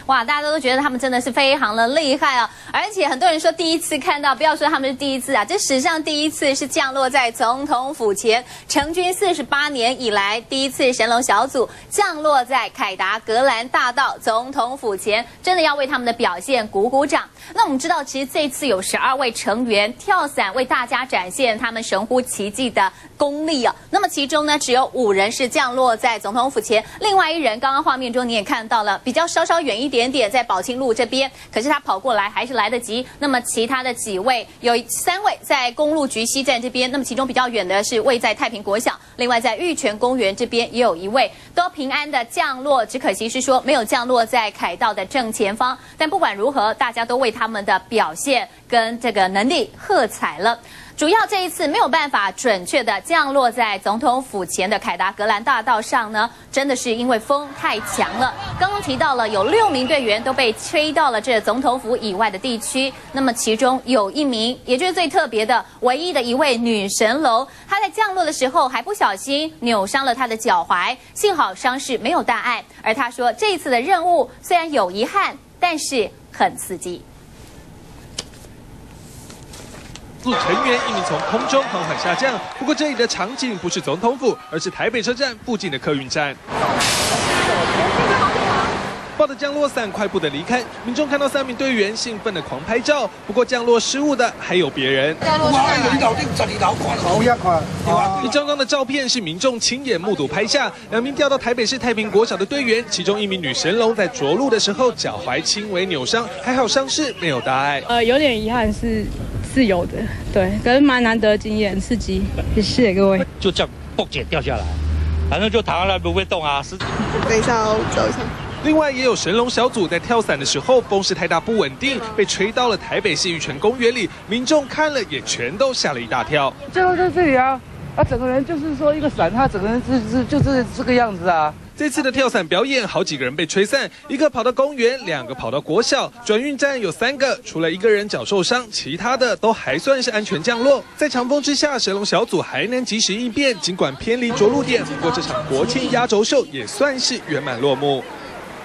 哇，大家都觉得他们真的是非常的厉害哦。而且很多人说第一次看到，不要说他们是第一次啊，这史上第一次是降落在总统府前，成军48年以来第一次神龙小组降落在凯达格兰大道总统府前，真的要为他们的表现鼓鼓掌。那我们知道，其实这一次有12位成员跳伞为大家展现他们神乎其技的功力哦。那么其中呢，只有5人是降落在总统府前，另外1人刚刚画面中你也看到了，比较稍稍远一点点，在宝清路这边，可是他跑过来还是来得及。那么其他的几位，有3位在公路局西站这边，那么其中比较远的是位在太平国小，另外在玉泉公园这边也有1位，都平安的降落，只可惜是说没有降落在凯道的正前方。但不管如何，大家都为他们的表现跟这个能力喝彩了。主要这一次没有办法准确的降落在总统府前的凯达格兰大道上呢，真的是因为风太强了。刚刚提到了有6名队员都被吹到了这总统府以外的地区，那么其中有1名，也就是最特别的唯一的一位女神龙，她在降落的时候还不小心扭伤了她的脚踝，幸好伤势没有大碍。而她说这一次的任务虽然有遗憾，但是很刺激。 成员1名从空中缓缓下降，不过这里的场景不是总统府，而是台北车站附近的客运站。抱着降落伞快步的离开，民众看到3名队员兴奋的狂拍照。不过降落失误的还有别人。一张张的照片是民众亲眼目睹拍下，2名调到台北市太平国小的队员，其中1名女神龙在着陆的时候脚踝轻微扭伤，还好伤势没有大碍。 有点遗憾是有的，对，可是蛮难得的经验，刺激，谢谢各位。 就这样嘣姐掉下来，反正就躺在那不会动啊。 等一下哦，走一下。 另外也有神龙小组在跳伞的时候，风势太大不稳定，被吹到了台北市玉泉公园里，民众看了也全都吓了一大跳。 最后在这里啊，整个人就是说一个伞，他整个人就是这个样子啊。 这次的跳伞表演，好几个人被吹散，一个跑到公园，2个跑到国小，转运站有3个，除了1个人脚受伤，其他的都还算是安全降落。在强风之下，神龙小组还能及时应变，尽管偏离着陆点，不过这场国庆压轴秀也算是圆满落幕。